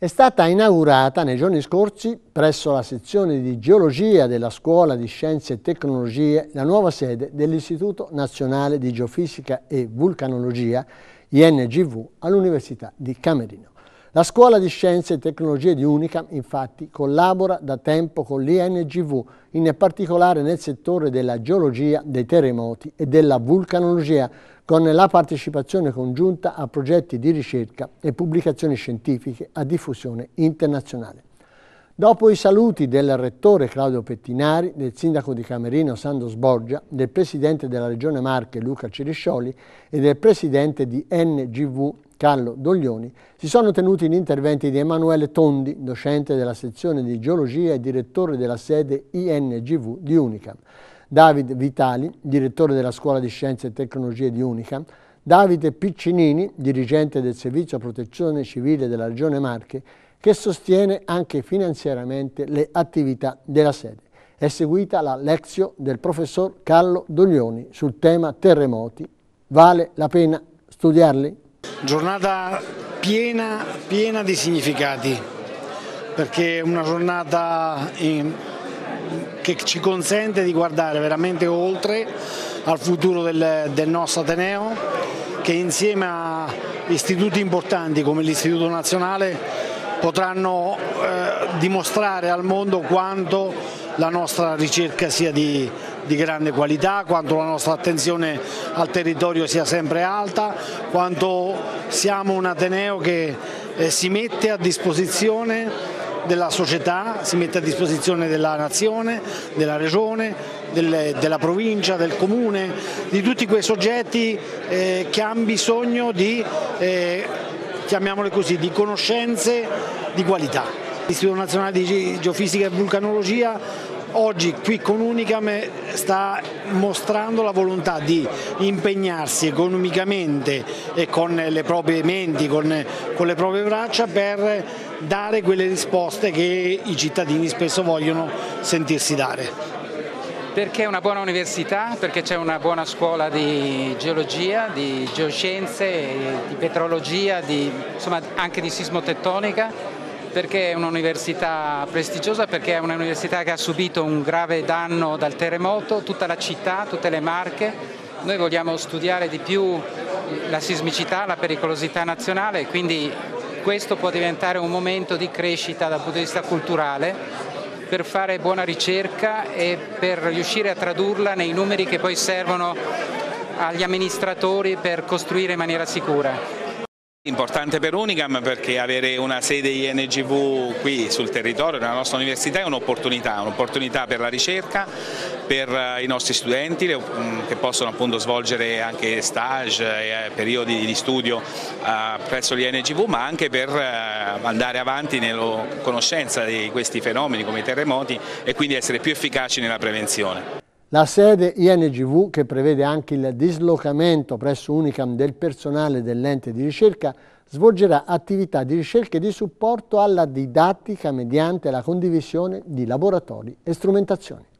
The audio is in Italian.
È stata inaugurata nei giorni scorsi presso la sezione di Geologia della Scuola di Scienze e Tecnologie la nuova sede dell'Istituto Nazionale di Geofisica e Vulcanologia, INGV, all'Università di Camerino. La Scuola di Scienze e Tecnologie di Unicam, infatti, collabora da tempo con l'INGV, in particolare nel settore della geologia dei terremoti e della vulcanologia, con la partecipazione congiunta a progetti di ricerca e pubblicazioni scientifiche a diffusione internazionale. Dopo i saluti del rettore Claudio Pettinari, del sindaco di Camerino Sandro Sborgia, del presidente della Regione Marche Luca Ceriscioli e del presidente di NGV Carlo Doglioni, si sono tenuti gli interventi di Emanuele Tondi, docente della sezione di geologia e direttore della sede INGV di Unicam, David Vitali, direttore della Scuola di Scienze e Tecnologie di Unicam, Davide Piccinini, dirigente del Servizio Protezione Civile della Regione Marche, che sostiene anche finanziariamente le attività della sede. È seguita la lezione del professor Carlo Doglioni sul tema terremoti. Vale la pena studiarli? Giornata piena di significati, perché è una giornata che ci consente di guardare veramente oltre al futuro del nostro Ateneo, che insieme a istituti importanti come l'Istituto Nazionale potranno dimostrare al mondo quanto la nostra ricerca sia di grande qualità, quanto la nostra attenzione al territorio sia sempre alta, quanto siamo un Ateneo che si mette a disposizione della società, si mette a disposizione della nazione, della regione, della provincia, del comune, di tutti quei soggetti che hanno bisogno di, chiamiamole così, di conoscenze di qualità. L'Istituto Nazionale di Geofisica e Vulcanologia oggi qui con Unicam sta mostrando la volontà di impegnarsi economicamente e con le proprie menti, con le proprie braccia per dare quelle risposte che i cittadini spesso vogliono sentirsi dare. Perché è una buona università, perché c'è una buona scuola di geologia, di geoscienze, di petrologia, insomma anche di sismotettonica, perché è un'università prestigiosa, perché è un'università che ha subito un grave danno dal terremoto, tutta la città, tutte le Marche. Noi vogliamo studiare di più la sismicità, la pericolosità nazionale, quindi questo può diventare un momento di crescita dal punto di vista culturale per fare buona ricerca e per riuscire a tradurla nei numeri che poi servono agli amministratori per costruire in maniera sicura. Importante per Unicam perché avere una sede INGV qui sul territorio della nostra università è un'opportunità per la ricerca, per i nostri studenti che possono appunto svolgere anche stage e periodi di studio presso l'INGV, ma anche per andare avanti nella conoscenza di questi fenomeni come i terremoti e quindi essere più efficaci nella prevenzione. La sede INGV, che prevede anche il dislocamento presso Unicam del personale dell'ente di ricerca, svolgerà attività di ricerca e di supporto alla didattica mediante la condivisione di laboratori e strumentazioni.